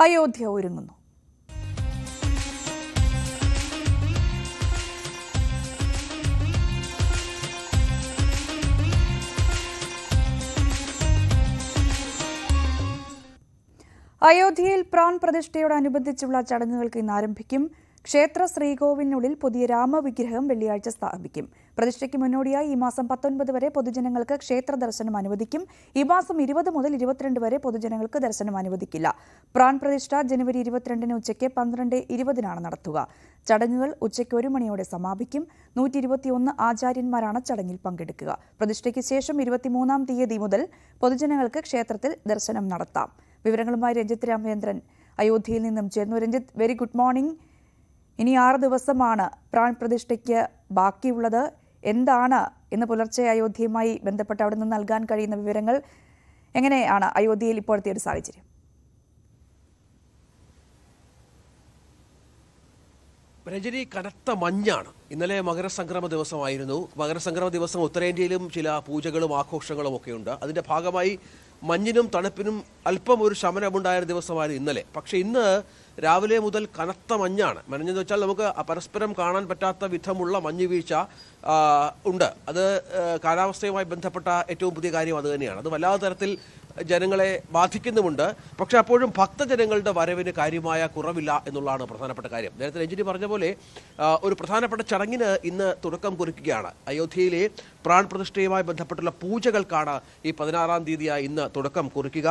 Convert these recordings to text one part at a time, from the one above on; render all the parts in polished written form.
അയോധ്യ ഒരുങ്ങുന്നു. അയോധ്യയിൽ പ്രാൺ പ്രതിഷ്ഠയോടനുബന്ധിച്ചുള്ള ചടങ്ങുകൾക്ക് ഇന്ന് ആരംഭിക്കും. ക്ഷേത്ര ശ്രീകോവിലിനുള്ളിൽ പുതിയ രാമവിഗ്രഹം വെള്ളിയാഴ്ച സ്ഥാപിക്കും. പ്രതിഷ്ഠയ്ക്ക് മുന്നോടിയായി ഈ മാസം 19 വരെ പൊതുജനങ്ങൾക്ക് ക്ഷേത്ര ദർശനം അനുവദിക്കും. ഈ മാസം 20 മുതൽ 22 വരെ പൊതുജനങ്ങൾക്ക് ദർശനം അനുവദിക്കില്ല. പ്രാൺ പ്രതിഷ്ഠ ജനുവരി 22 ഉച്ചയ്ക്ക് 12:20 നടത്തുക. ചടങ്ങുകൾ ഉച്ചയ്ക്ക് 1 മണിയോടെ സമാപിക്കും. 121 ആചാര്യന്മാരാണ് ചടങ്ങിൽ പങ്കെടുക്കുക. പ്രതിഷ്ഠയ്ക്ക് ശേഷം 23-ാം തീയതി മുതൽ പൊതുജനങ്ങൾക്ക് ക്ഷേത്രത്തിൽ ദർശനം നടത്താം. വിവരങ്ങളുമായി രഞ്ജിത്ത് രാമചന്ദ്രൻ അയോധ്യയിൽ നിന്നും ചേർന്നു. Ranjith, very good morning. ഇനി 6 ദിവസമാണ് പ്രാൺ പ്രതിഷ്ഠയ്ക്ക് ബാക്കിയുള്ളത്. എന്താണ് ഇന്ന് പുലർച്ചെ അയോധ്യയുമായി ബന്ധപ്പെട്ട് അവിടെ നിന്ന് നൽകാൻ കഴിയുന്ന വിവരങ്ങൾ? എങ്ങനെയാണ് അയോധ്യയിൽ ഇപ്പോഴത്തെ ഒരു സാഹചര്യം? രജനി, കനത്ത മഞ്ഞാണ്. ഇന്നലെ മകരസംക്രമ ദിവസമായിരുന്നു. മകരസംക്രമ ദിവസം ഉത്തരേന്ത്യയിലും ചില പൂജകളും ആഘോഷങ്ങളും ഒക്കെ ഉണ്ട്. അതിന്റെ ഭാഗമായി മഞ്ഞിനും തണുപ്പിനും അല്പം ഒരു ശമനമുണ്ടായ ദിവസമായിരുന്നു ഇന്നലെ. പക്ഷെ ഇന്ന് രാവിലെ മുതൽ കനത്ത മഞ്ഞാണ്. മഞ്ഞെന്ന് വെച്ചാൽ നമുക്ക് പരസ്പരം കാണാൻ പറ്റാത്ത വിധമുള്ള മഞ്ഞ് വീഴ്ച ഉണ്ട്. അത് കാലാവസ്ഥയുമായി ബന്ധപ്പെട്ട ഏറ്റവും പുതിയ കാര്യം അത് തന്നെയാണ്. അത് വല്ലാത്ത തരത്തിൽ ജനങ്ങളെ ബാധിക്കുന്നുമുണ്ട്. പക്ഷെ അപ്പോഴും ഭക്തജനങ്ങളുടെ വരവിന് കാര്യമായ കുറവില്ല എന്നുള്ളതാണ് പ്രധാനപ്പെട്ട കാര്യം. നേരത്തെ രഞ്ജിനി പറഞ്ഞ പോലെ ഒരു പ്രധാനപ്പെട്ട ചടങ്ങിന് ഇന്ന് തുടക്കം കുറിക്കുകയാണ്. അയോധ്യയിലെ പ്രാൺ പ്രതിഷ്ഠയുമായി ബന്ധപ്പെട്ടുള്ള പൂജകൾക്കാണ് ഈ 16-ാം തീയതിയായി ഇന്ന് തുടക്കം കുറിക്കുക.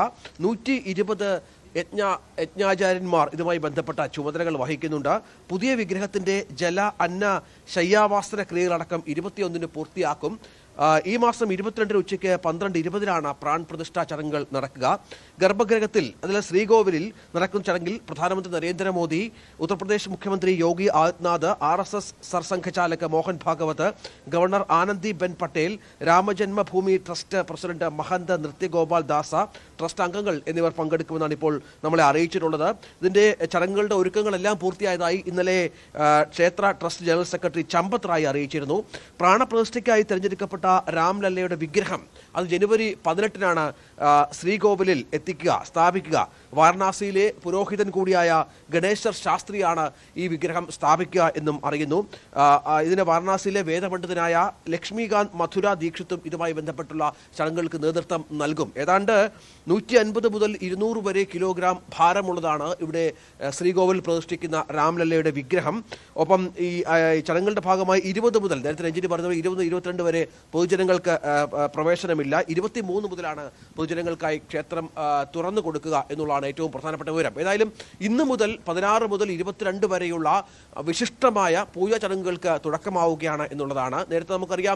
120 യജ്ഞാചാര്യന്മാർ ഇതുമായി ബന്ധപ്പെട്ട ചുമതലകൾ വഹിക്കുന്നുണ്ട്. പുതിയ വിഗ്രഹത്തിന്റെ ജല, അന്ന, ശയ്യാവാസന ക്രിയകളടക്കം 21-ന് പൂർത്തിയാക്കും. ഈ മാസം 22 ഉച്ചയ്ക്ക് 12:20 പ്രാൺ പ്രതിഷ്ഠാ ചടങ്ങുകൾ നടക്കുക. ഗർഭഗൃഹത്തിൽ, അതിൽ ശ്രീകോവിലിൽ നടക്കുന്ന ചടങ്ങിൽ പ്രധാനമന്ത്രി നരേന്ദ്രമോദി, ഉത്തർപ്രദേശ് മുഖ്യമന്ത്രി യോഗി ആദിത്യനാഥ്, RSS സർസംഘചാലക് Mohan Bhagwat, governor Anandiben Patel, Ram Janmabhoomi trust president Mahant Nritya Gopal Das, trust അംഗങ്ങൾ എന്നിവർ പങ്കെടുക്കുമെന്നാണ് ഇപ്പോൾ നമ്മളെ അറിയിച്ചിട്ടുള്ളത്. ഇതിന്റെ ചടങ്ങുകളുടെ ഒരുക്കങ്ങളെല്ലാം പൂർത്തിയായതായി ഇന്നലെ ക്ഷേത്ര trust general secretary Champat Rai അറിയിച്ചിരുന്നു. പ്രാണപ്രതിഷ്ഠയ്ക്കായി തെരഞ്ഞെടുക്കപ്പെട്ട രാംലല്ലയുടെ വിഗ്രഹം അത് ജനുവരി 18-നാണ് ശ്രീകോവിലിൽ സ്ഥാപിക്കുക. വാരണാസിയിലെ പുരോഹിതൻ കൂടിയായ ഗണേശ്വർ ശാസ്ത്രിയാണ് ഈ വിഗ്രഹം സ്ഥാപിക്കുക എന്നും അറിയുന്നു. ഇതിന് വാരണാസിയിലെ വേദപണ്ഡിതനായ ലക്ഷ്മികാന്ത് മഥുര ദീക്ഷിത്തും ഇതുമായി ബന്ധപ്പെട്ടുള്ള ചടങ്ങുകൾക്ക് നേതൃത്വം നൽകും. ഏതാണ്ട് 150 മുതൽ 200 വരെ കിലോഗ്രാം ഭാരമുള്ളതാണ് ഇവിടെ ശ്രീകോവിൽ പ്രതിഷ്ഠിക്കുന്ന രാംലല്ലയുടെ വിഗ്രഹം. ഒപ്പം ഈ ചടങ്ങുകളുടെ ഭാഗമായി 20 മുതൽ, നേരത്തെ രഞ്ജിനി പറഞ്ഞത് 20-22 വരെ പൊതുജനങ്ങൾക്ക് പ്രവേശനമില്ല. 23 മുതലാണ് പൊതുജനങ്ങൾക്കായി ക്ഷേത്രം തുറന്നു കൊടുക്കുക എന്നുള്ളതാണ് ഏറ്റവും പ്രധാനപ്പെട്ട വിവരം. ഏതായാലും ഇന്ന് മുതൽ 16 മുതൽ 22 വരെയുള്ള വിശിഷ്ടമായ പൂജാ ചടങ്ങുകൾക്ക് തുടക്കമാവുകയാണ് എന്നുള്ളതാണ്. നേരത്തെ നമുക്കറിയാം,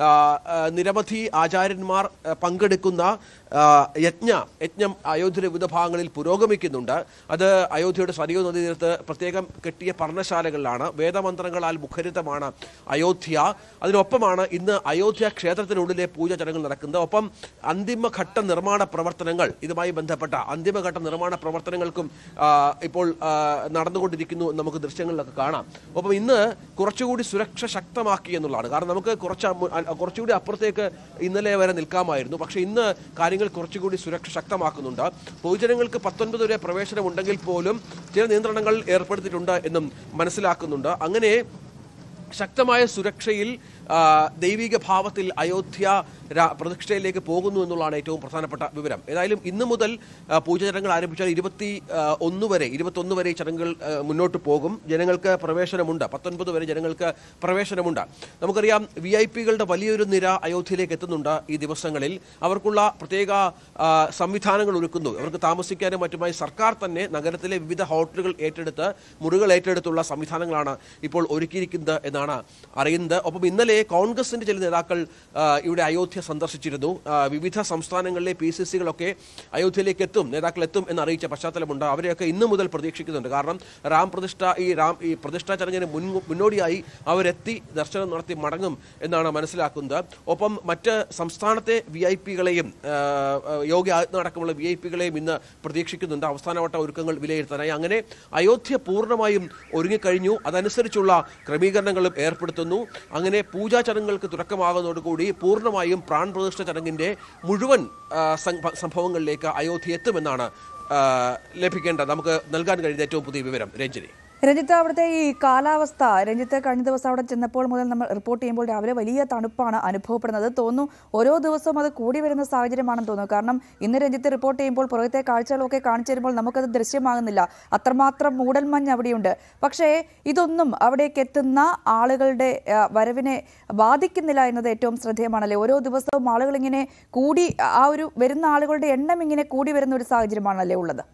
നിരവധി ആചാര്യന്മാർ പങ്കെടുക്കുന്ന യജ്ഞം അയോധ്യയുടെ വിവിധ ഭാഗങ്ങളിൽ പുരോഗമിക്കുന്നുണ്ട്. അത് അയോധ്യയുടെ സരയൂ നദീതീരത്ത് പ്രത്യേകം കെട്ടിയ പർണശാലകളിലാണ്. വേദമന്ത്രങ്ങളാൽ മുഖരിതമാണ് അയോധ്യ. അതിനൊപ്പമാണ് ഇന്ന് അയോധ്യ ക്ഷേത്രത്തിനുള്ളിലെ പൂജാ ചടങ്ങുകൾ നടക്കുന്നത്. ഒപ്പം അന്തിമഘട്ട നിർമ്മാണ പ്രവർത്തനങ്ങൾ, ഇതുമായി ബന്ധപ്പെട്ട അന്തിമഘട്ട നിർമ്മാണ പ്രവർത്തനങ്ങൾക്കും ഇപ്പോൾ നടന്നുകൊണ്ടിരിക്കുന്നു എന്ന് നമുക്ക് ദൃശ്യങ്ങളിലൊക്കെ കാണാം. ഒപ്പം ഇന്ന് കുറച്ചുകൂടി സുരക്ഷ ശക്തമാക്കി എന്നുള്ളതാണ്. കാരണം നമുക്ക് കുറച്ചുകൂടി അപ്പുറത്തേക്ക് ഇന്നലെ വരെ നിൽക്കാമായിരുന്നു. പക്ഷെ ഇന്ന് കാര്യങ്ങൾ കുറച്ചുകൂടി സുരക്ഷ ശക്തമാക്കുന്നുണ്ട്. പൊതുജനങ്ങൾക്ക് 19 വരെ പ്രവേശനമുണ്ടെങ്കിൽ പോലും ചില നിയന്ത്രണങ്ങൾ ഏർപ്പെടുത്തിയിട്ടുണ്ട് എന്നും മനസ്സിലാക്കുന്നുണ്ട്. അങ്ങനെ ശക്തമായ സുരക്ഷയിൽ ദൈവിക ഭാവത്തിൽ അയോധ്യ പ്രതിഷ്ഠയിലേക്ക് പോകുന്നു എന്നുള്ളതാണ് ഏറ്റവും പ്രധാനപ്പെട്ട വിവരം. ഏതായാലും ഇന്ന് മുതൽ പൂജാ ചടങ്ങുകൾ ആരംഭിച്ചാൽ 21 വരെ ഈ ചടങ്ങുകൾ മുന്നോട്ട് പോകും. ജനങ്ങൾക്ക് പ്രവേശനമുണ്ട്. 19 വരെ ജനങ്ങൾക്ക് പ്രവേശനമുണ്ട്. നമുക്കറിയാം, VIP-കളുടെ വലിയൊരു നിര അയോധ്യയിലേക്ക് എത്തുന്നുണ്ട് ഈ ദിവസങ്ങളിൽ. അവർക്കുള്ള പ്രത്യേക സംവിധാനങ്ങൾ ഒരുക്കുന്നു. അവർക്ക് താമസിക്കാനും മറ്റുമായി സർക്കാർ തന്നെ നഗരത്തിലെ വിവിധ ഹോട്ടലുകൾ ഏറ്റെടുത്ത്, മുറികൾ ഏറ്റെടുത്തുള്ള സംവിധാനങ്ങളാണ് ഇപ്പോൾ ഒരുക്കിയിരിക്കുന്നത് എന്നാണ് അറിയുന്നത്. ഒപ്പം ഇന്നലെ കോൺഗ്രസിന്റെ ചില നേതാക്കൾ ഇവിടെ അയോധ്യ സന്ദർശിച്ചിരുന്നു. വിവിധ സംസ്ഥാനങ്ങളിലെ PCCകളൊക്കെ അയോധ്യയിലേക്ക് നേതാക്കൾ എത്തും എന്നറിയിച്ച പശ്ചാത്തലമുണ്ട്. അവരെയൊക്കെ ഇന്നു മുതൽ പ്രതീക്ഷിക്കുന്നുണ്ട്. കാരണം ഈ പ്രതിഷ്ഠാ ചടങ്ങിന് മുന്നോടിയായി അവരെത്തി ദർശനം നടത്തി മടങ്ങും എന്നാണ് മനസ്സിലാക്കുന്നത്. ഒപ്പം മറ്റ് സംസ്ഥാനത്തെ VIP-കളെയും യോഗി ആദിത്യനാഥ് അടക്കമുള്ള VIP-കളെയും ഇന്ന് പ്രതീക്ഷിക്കുന്നുണ്ട് അവസാനവട്ട ഒരുക്കങ്ങൾ വിലയിരുത്താനായി. അങ്ങനെ അയോധ്യ പൂർണ്ണമായും ഒരുങ്ങിക്കഴിഞ്ഞു. അതനുസരിച്ചുള്ള ക്രമീകരണങ്ങളും ഏർപ്പെടുത്തുന്നു. അങ്ങനെ പൂജാ ചടങ്ങുകൾക്ക് തുടക്കമാകുന്നതോടുകൂടി പൂർണ്ണമായും പ്രാൺ പ്രതിഷ്ഠ ചടങ്ങിന്റെ മുഴുവൻ സംഭവങ്ങളിലേക്ക് അയോധ്യ എത്തുമെന്നാണ് ലഭിക്കേണ്ട നമുക്ക് നൽകാൻ കഴിയുന്ന ഏറ്റവും പുതിയ വിവരം രഞ്ജിനി? രഞ്ജിത്ത്, അവിടുത്തെ ഈ കാലാവസ്ഥ, രഞ്ജിത്ത് കഴിഞ്ഞ ദിവസം അവിടെ ചെന്നപ്പോൾ മുതൽ നമ്മൾ റിപ്പോർട്ട് ചെയ്യുമ്പോൾ രാവിലെ വലിയ തണുപ്പാണ് അനുഭവപ്പെടുന്നത്. തോന്നുന്നു ഓരോ ദിവസവും അത് കൂടി വരുന്ന സാഹചര്യമാണെന്ന് തോന്നുന്നു. കാരണം ഇന്ന് രഞ്ജിത്ത് റിപ്പോർട്ട് ചെയ്യുമ്പോൾ പുറത്തെ കാഴ്ചകളൊക്കെ കാണിച്ചു തരുമ്പോൾ നമുക്കത് ദൃശ്യമാകുന്നില്ല. അത്രമാത്രം മൂടൽമഞ്ഞ് അവിടെയുണ്ട്. പക്ഷേ ഇതൊന്നും അവിടേക്ക് എത്തുന്ന ആളുകളുടെ വരവിനെ ബാധിക്കുന്നില്ല എന്നത് ഏറ്റവും ശ്രദ്ധേയമാണല്ലേ. ഓരോ ദിവസവും ആളുകൾ ഇങ്ങനെ കൂടി, ആ ഒരു വരുന്ന ആളുകളുടെ എണ്ണം ഇങ്ങനെ കൂടി വരുന്ന ഒരു സാഹചര്യമാണല്ലേ ഉള്ളത്?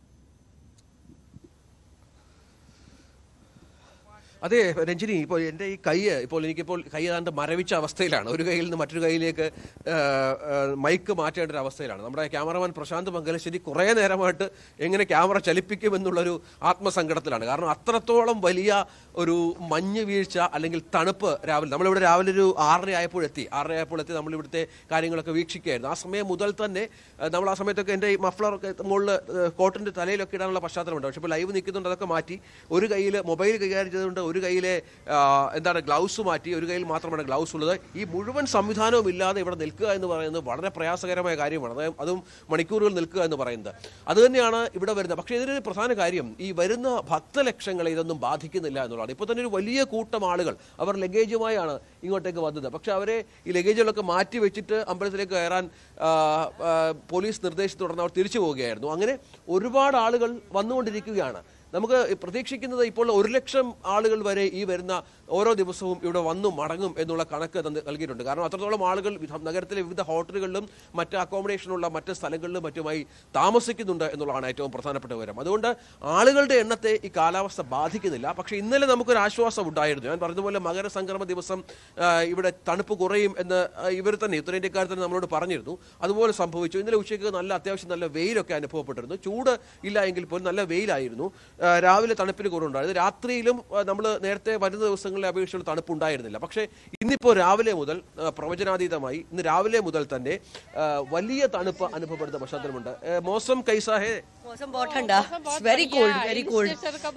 അതെ രഞ്ജിനി, ഇപ്പോൾ എൻ്റെ ഈ എനിക്കിപ്പോൾ കൈ ഏതാണ്ട് മരവിച്ച അവസ്ഥയിലാണ്. ഒരു കൈയിൽ നിന്ന് മറ്റൊരു കൈയിലേക്ക് മൈക്ക് മാറ്റേണ്ട ഒരു അവസ്ഥയിലാണ്. നമ്മുടെ ക്യാമറമാൻ പ്രശാന്ത് മംഗലശ്ശേരി കുറേ നേരമായിട്ട് എങ്ങനെ ക്യാമറ ചലിപ്പിക്കുമെന്നുള്ളൊരു ആത്മസങ്കടത്തിലാണ്. കാരണം അത്രത്തോളം വലിയ ഒരു മഞ്ഞ് വീഴ്ച അല്ലെങ്കിൽ തണുപ്പ് നമ്മളിവിടെ രാവിലെ ഒരു 6:30 ആയപ്പോൾ എത്തി നമ്മളിവിടുത്തെ കാര്യങ്ങളൊക്കെ വീക്ഷിക്കുകയായിരുന്നു. ആ സമയം മുതൽ തന്നെ നമ്മൾ ആ സമയത്തൊക്കെ എൻ്റെ ഈ മഫ്ലറൊക്കെ മുകളിൽ കോട്ടിൻ്റെ തലയിലൊക്കെ ഇടാനുള്ള പശ്ചാത്തലമുണ്ട്. പക്ഷേ ഇപ്പോൾ ലൈവ് നിൽക്കുന്നുണ്ട്, അതൊക്കെ മാറ്റി ഒരു കയ്യിൽ മൊബൈൽ കൈകാര്യം ചെയ്തുകൊണ്ട് ഒരു കയ്യിലെ ഗ്ലൗസ് മാറ്റി, ഒരു കയ്യിൽ മാത്രമാണ് ഗ്ലൗസ് ഉള്ളത്. ഈ മുഴുവൻ സംവിധാനവും ഇല്ലാതെ ഇവിടെ നിൽക്കുക എന്ന് പറയുന്നത് വളരെ പ്രയാസകരമായ കാര്യമാണ്. അതും മണിക്കൂറുകൾ നിൽക്കുക എന്ന് പറയുന്നത് അതുതന്നെയാണ് ഇവിടെ വരുന്നത്. പക്ഷേ ഇതിനൊരു പ്രധാന കാര്യം, ഈ വരുന്ന ഭക്തലക്ഷങ്ങളെ ഇതൊന്നും ബാധിക്കുന്നില്ല എന്നുള്ളതാണ്. ഇപ്പോൾ തന്നെ ഒരു വലിയ കൂട്ടം ആളുകൾ അവർ ലഗേജുമായാണ് ഇങ്ങോട്ടേക്ക് വന്നത്. പക്ഷെ അവരെ ഈ ലഗേജുകളൊക്കെ മാറ്റി വെച്ചിട്ട് അമ്പലത്തിലേക്ക് കയറാൻ പോലീസ് നിർദ്ദേശത്തെ തുടർന്ന് അവർ തിരിച്ചു പോവുകയായിരുന്നു. അങ്ങനെ ഒരുപാട് ആളുകൾ വന്നുകൊണ്ടിരിക്കുകയാണ്. നമുക്ക് പ്രതീക്ഷിക്കുന്നത് ഇപ്പോൾ 100,000 ആളുകൾ വരെ ഈ വരുന്ന ഓരോ ദിവസവും ഇവിടെ വന്നു മടങ്ങും എന്നുള്ള കണക്ക് നൽകിയിട്ടുണ്ട്. കാരണം അത്രത്തോളം ആളുകൾ നഗരത്തിലെ വിവിധ ഹോട്ടലുകളിലും മറ്റ് അക്കോമഡേഷനുള്ള മറ്റ് സ്ഥലങ്ങളിലും മറ്റുമായി താമസിക്കുന്നുണ്ട് എന്നുള്ളതാണ് ഏറ്റവും പ്രധാനപ്പെട്ട വിവരം. അതുകൊണ്ട് ആളുകളുടെ എണ്ണത്തെ ഈ കാലാവസ്ഥ ബാധിക്കുന്നില്ല. പക്ഷേ ഇന്നലെ നമുക്കൊരു ആശ്വാസം ഉണ്ടായിരുന്നു. ഞാൻ പറഞ്ഞതുപോലെ മകരസംക്രമ ദിവസം ഇവിടെ തണുപ്പ് കുറയും എന്ന് ഇവർ തന്നെ, ഉത്തരേന്ത്യക്കാർ തന്നെ നമ്മളോട് പറഞ്ഞിരുന്നു. അതുപോലെ സംഭവിച്ചു. ഇന്നലെ ഉച്ചയ്ക്ക് അത്യാവശ്യം നല്ല വെയിലൊക്കെ അനുഭവപ്പെട്ടിരുന്നു. ചൂട് ഇല്ല എങ്കിൽ പോലും നല്ല വെയിലായിരുന്നു. രാവിലെ തണുപ്പിന് കുറവുണ്ടായിരുന്നു. രാത്രിയിലും നമ്മൾ നേരത്തെ വരുന്ന ദിവസങ്ങളിലെ അപേക്ഷിച്ചുള്ള തണുപ്പ് ഉണ്ടായിരുന്നില്ല. പക്ഷേ ഇന്നിപ്പോൾ രാവിലെ മുതൽ പ്രവചനാതീതമായി ഇന്ന് രാവിലെ മുതൽ തന്നെ വലിയ തണുപ്പ് അനുഭവപ്പെടുന്ന പശ്ചാത്തലമുണ്ട്. मौसम कैसा है? मौसम बहुत ठंडा, वेरी कोल्ड, वेरी कोल्ड।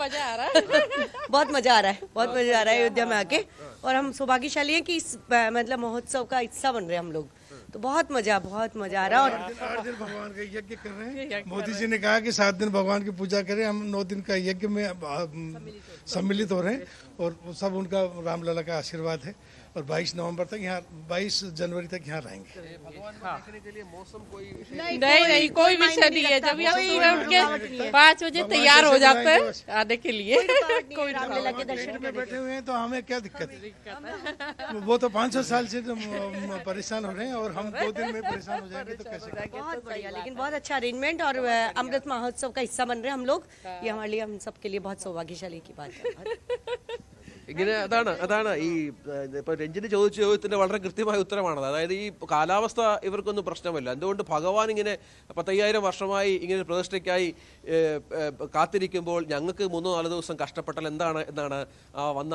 बहुत मजा आ रहा है, बहुत मजा आ रहा है अयोध्या में आके। और हम सौभाग्यशाली हैं कि इस मतलब महोत्सव का हिस्सा बन रहे हैं हम लोग, तो बहुत मजा आ रहा है। और 8 दिन भगवान का यज्ञ कर रहे हैं। मोदी जी ने कहा कि 7 दिन भगवान की पूजा करें, हम 9 दिन का यज्ञ में सम्मिलित हो रहे हैं और सब उनका रामलला का आशीर्वाद है। और 22 नवंबर तक यहाँ, 22 जनवरी तक यहाँ रहेंगे। देखने के लिए मौसम कोई नहीं कोई विषय नहीं है। जब यहाँ सुबह उठ के 5 बजे तैयार हो जाते हैं आने के लिए, कोई रामलला के दर्शन में बैठे हुए हैं तो हमें क्या दिक्कत है? वो तो 500 साल से परेशान हो रहे हैं और हम 2 दिन में परेशान हो जाएंगे तो कैसे? बहुत बढ़िया, लेकिन बहुत अच्छा अरेंजमेंट और अमृत महोत्सव का हिस्सा बन रहे हैं हम लोग। ये हमारे लिए, हम सबके लिए बहुत सौभाग्यशाली की बात है। ഇങ്ങനെ അതാണ് ഈ ഇപ്പൊ രഞ്ജിനി ചോദിച്ച ചോദ്യത്തിന്റെ വളരെ കൃത്യമായ ഉത്തരമാണത്. അതായത് ഈ കാലാവസ്ഥ ഇവർക്കൊന്നും പ്രശ്നമല്ല. എന്തുകൊണ്ട് ഭഗവാൻ ഇങ്ങനെ 10,000 വർഷമായി ഇങ്ങനെ പ്രതിഷ്ഠയ്ക്കായി കാത്തിരിക്കുമ്പോൾ ഞങ്ങൾക്ക് 3-4 ദിവസം കഷ്ടപ്പെട്ടാൽ എന്താണ് എന്നാണ് വന്ന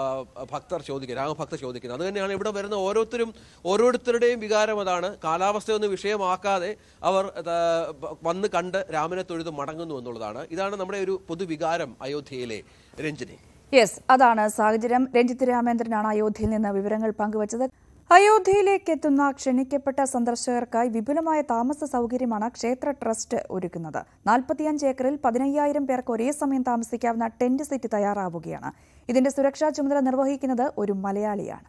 രാമഭക്തർ ചോദിക്കുന്നത്. അത് തന്നെയാണ് ഇവിടെ വരുന്ന ഓരോരുത്തരുടെയും വികാരം അതാണ്. കാലാവസ്ഥയൊന്നും വിഷയമാക്കാതെ അവർ വന്ന് കണ്ട് രാമനെ തൊഴുത് മടങ്ങുന്നു എന്നുള്ളതാണ്. ഇതാണ് നമ്മുടെ ഒരു പൊതുവികാരം അയോധ്യയിലെ. രഞ്ജിനി, യെസ്, അതാണ് സാഹചര്യം. രഞ്ജിത്ത് രാമേന്ദ്രനാണ് അയോധ്യയിൽ നിന്ന് വിവരങ്ങൾ പങ്കുവച്ചത്. അയോധ്യയിലേക്ക് എത്തുന്ന ക്ഷണിക്കപ്പെട്ട സന്ദർശകർക്കായി വിപുലമായ താമസ സൗകര്യമാണ് ക്ഷേത്ര ട്രസ്റ്റ് ഒരുക്കുന്നത്. 45 ഏക്കറിൽ 15,000 പേർക്ക് ഒരേ സമയം താമസിക്കാവുന്ന ടെന്റ് സിറ്റി തയ്യാറാവുകയാണ്. ഇതിന്റെ സുരക്ഷാ ചുമതല നിർവഹിക്കുന്നത് ഒരു മലയാളിയാണ്.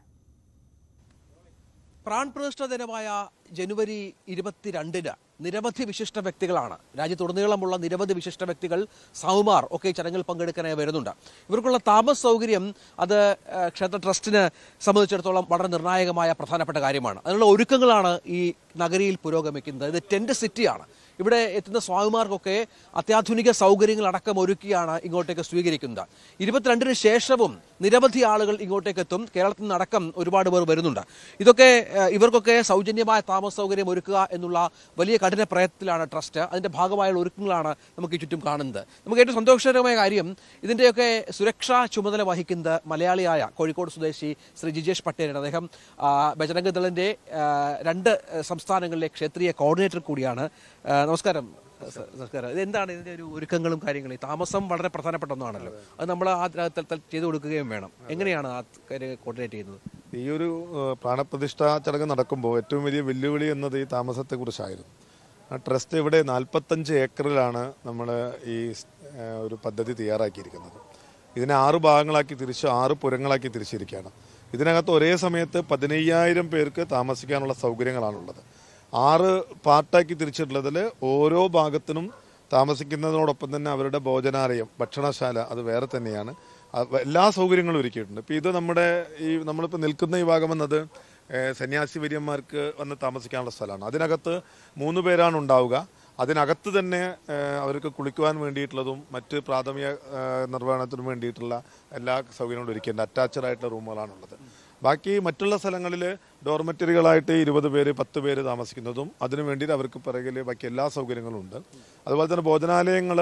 പ്രാൺപ്രതിഷ്ഠ ദിനമായ ജനുവരി 22-ന് നിരവധി വിശിഷ്ട വ്യക്തികളാണ്, രാജ്യത്തുടനീളമുള്ള നിരവധി വിശിഷ്ട വ്യക്തികൾ, സൗമാർ ഒക്കെ ചടങ്ങിൽ പങ്കെടുക്കാനായി വരുന്നുണ്ട്. ഇവർക്കുള്ള താമസ സൗകര്യം അത് ക്ഷേത്ര ട്രസ്റ്റിനെ സംബന്ധിച്ചിടത്തോളം വളരെ നിർണായകമായ പ്രധാനപ്പെട്ട കാര്യമാണ്. അതിനുള്ള ഒരുക്കങ്ങളാണ് ഈ നഗരിയിൽ പുരോഗമിക്കുന്നത്. ഇത് ടെന്റ് സിറ്റിയാണ്. ഇവിടെ എത്തുന്ന സ്വാമിമാർക്കൊക്കെ അത്യാധുനിക സൗകര്യങ്ങളടക്കം ഒരുക്കിയാണ് ഇങ്ങോട്ടേക്ക് സ്വീകരിക്കുന്നത്. 22-ന് ശേഷവും നിരവധി ആളുകൾ ഇങ്ങോട്ടേക്ക് എത്തും. കേരളത്തിൽ നിന്നടക്കം ഒരുപാട് പേർ വരുന്നുണ്ട്. ഇവർക്കൊക്കെ സൗജന്യമായ താമസ സൗകര്യം ഒരുക്കുക എന്നുള്ള വലിയ കഠിന പ്രയത്നത്തിലാണ് ട്രസ്റ്റ്. അതിന്റെ ഭാഗമായുള്ള ഒരുക്കങ്ങളാണ് നമുക്ക് ചുറ്റും കാണുന്നത്. നമുക്ക് ഏറ്റവും സന്തോഷകരമായ കാര്യം, ഇതിന്റെയൊക്കെ സുരക്ഷാ ചുമതല വഹിക്കുന്നത് മലയാളിയായ കോഴിക്കോട് സ്വദേശി ശ്രീ ജിജേഷ് പട്ടേലാണ്. അദ്ദേഹം ബജരംഗ് ദളിന്റെ 2 സംസ്ഥാനങ്ങളിലെ ക്ഷേത്രീയ കോർഡിനേറ്റർ കൂടിയാണ്. നമസ്കാരം. ഇതെന്താണ് ഇതിന്റെ ഒരു ഒരുക്കങ്ങളും കാര്യങ്ങളും? താമസം വളരെ പ്രധാനപ്പെട്ട ഒന്നാണല്ലോ, അത് നമ്മൾ ചെയ്തു കൊടുക്കുകയും വേണം. എങ്ങനെയാണ് ആ കാര്യം കോർഡിനേറ്റ് ചെയ്യുന്നത്? ഈ ഒരു പ്രാണപ്രതിഷ്ഠാ ചടങ്ങ് നടക്കുമ്പോൾ ഏറ്റവും വലിയ വെല്ലുവിളി എന്നത് ഈ താമസത്തെക്കുറിച്ചായിരുന്നു. ട്രസ്റ്റ് ഇവിടെ 45 ഏക്കറിലാണ് നമ്മൾ ഈ ഒരു പദ്ധതി തയ്യാറാക്കിയിരിക്കുന്നത്. ഇതിനെ 6 ഭാഗങ്ങളാക്കി തിരിച്ച് 6 പുരങ്ങളാക്കി തിരിച്ചിരിക്കുകയാണ്. ഇതിനകത്ത് ഒരേ സമയത്ത് 15,000 പേർക്ക് താമസിക്കാനുള്ള സൗകര്യങ്ങളാണുള്ളത്. 6 പാർട്ടാക്കി തിരിച്ചിട്ടുള്ളതിൽ ഓരോ ഭാഗത്തിനും താമസിക്കുന്നതിനോടൊപ്പം തന്നെ അവരുടെ ഭോജനാലയം, ഭക്ഷണശാല അത് വേറെ തന്നെയാണ്. എല്ലാ സൗകര്യങ്ങളും ഒരുക്കിയിട്ടുണ്ട്. ഇപ്പോൾ ഇത് നമ്മളിപ്പോൾ നിൽക്കുന്ന ഈ ഭാഗം എന്നത് സന്യാസി വര്യന്മാർക്ക് വന്ന് താമസിക്കാനുള്ള സ്ഥലമാണ്. അതിനകത്ത് 3 പേരാണ് ഉണ്ടാവുക. അതിനകത്ത് തന്നെ അവർക്ക് കുളിക്കുവാൻ വേണ്ടിയിട്ടുള്ളതും മറ്റ് പ്രാഥമിക നിർവഹണത്തിനും വേണ്ടിയിട്ടുള്ള എല്ലാ സൗകര്യങ്ങളും ഒരുക്കിയിട്ടുണ്ട്. അറ്റാച്ച്ഡ് ആയിട്ടുള്ള റൂമുകളാണുള്ളത്. ബാക്കി മറ്റുള്ള സ്ഥലങ്ങളിൽ ഡോർമെറ്ററികളായിട്ട് 20 പേര് 10 പേര് താമസിക്കുന്നതും അതിനു വേണ്ടിയിട്ട് അവർക്ക് പിറകിൽ ബാക്കി എല്ലാ സൗകര്യങ്ങളും ഉണ്ട്. അതുപോലെ തന്നെ ഭോജനാലയങ്ങൾ